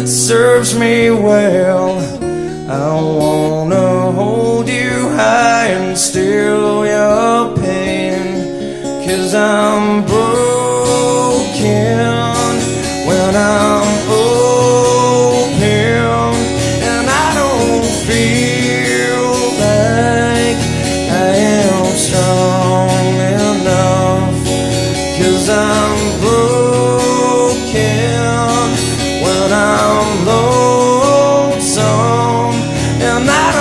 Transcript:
serves me well. I wanna hold you high and still your pain, 'cause I'm broken when I'm open, and I don't feel like I am strong enough, 'cause I'm broken when I'm lonesome, and I